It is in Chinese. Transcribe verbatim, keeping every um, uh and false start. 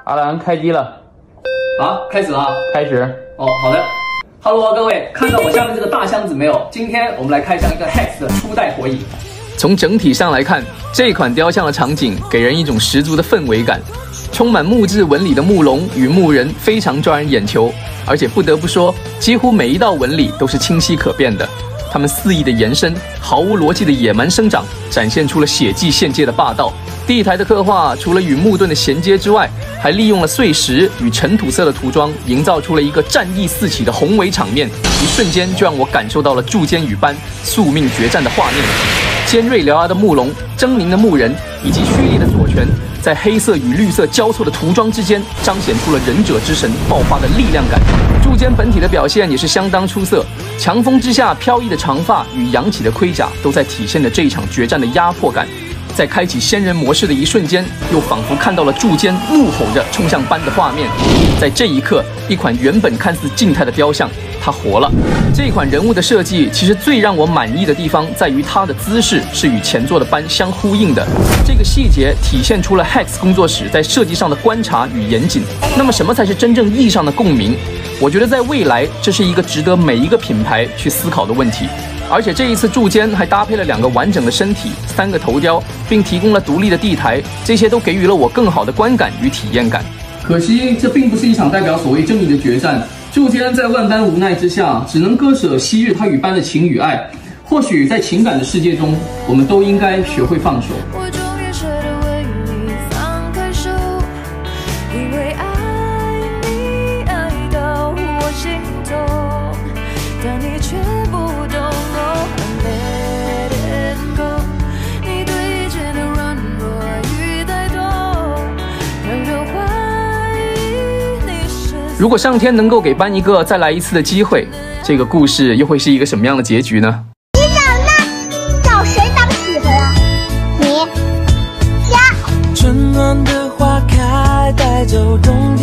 阿兰开机了， 啊，开始了啊， 开始。 哦，好的。Hello， 各位，看到我下面这个大箱子没有？今天我们来开箱一个 Hex 的初代火影。 从整体上来看，这款雕像的场景给人一种十足的氛围感，充满木质纹理的木龙与木人非常抓人眼球，而且不得不说，几乎每一道纹理都是清晰可辨的。它们肆意的延伸，毫无逻辑的野蛮生长，展现出了血迹限界的霸道。地台的刻画，除了与木盾的衔接之外，还利用了碎石与尘土色的涂装，营造出了一个战意四起的宏伟场面。一瞬间就让我感受到了柱间与斑宿命决战的画面。尖锐獠牙的木龙，狰狞的木人，以及蓄力的左拳，在黑色与绿色交错的涂装之间，彰显出了忍者之神爆发的力量感。柱间本体的表现也是相当出色，强风之下飘逸的长发与扬起的盔甲，都在体现着这一场决战的压迫感。在开启仙人模式的一瞬间，又仿佛看到了柱间怒吼着冲向斑的画面。在这一刻，一款原本看似静态的雕像，它活了。这款人物的设计，其实最让我满意的地方在于它的姿势是与前作的斑相呼应的。这个细节体现出了 Hex 工作室在设计上的观察与严谨。那么，什么才是真正意义上的共鸣？我觉得在未来，这是一个值得每一个品牌去思考的问题。而且这一次柱间还搭配了两个完整的身体、三个头雕，并提供了独立的地台，这些都给予了我更好的观感与体验感。 可惜这并不是一场代表所谓正义的决战，柱间在万般无奈之下，只能割舍昔日他与斑的情与爱。或许在情感的世界中，我们都应该学会放手。我终于舍得为你放开手，因为爱你爱到我心痛，但你却不懂。 如果上天能够给斑一个再来一次的机会，这个故事又会是一个什么样的结局呢？ 你找那找谁当媳妇啊？你家。春暖的花开，带走冬天。